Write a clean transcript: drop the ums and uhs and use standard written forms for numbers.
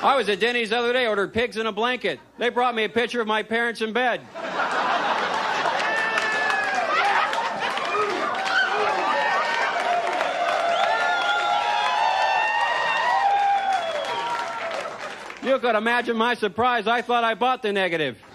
I was at Denny's the other day, ordered pigs in a blanket. They brought me a picture of my parents in bed. You could imagine my surprise. I thought I bought the negative.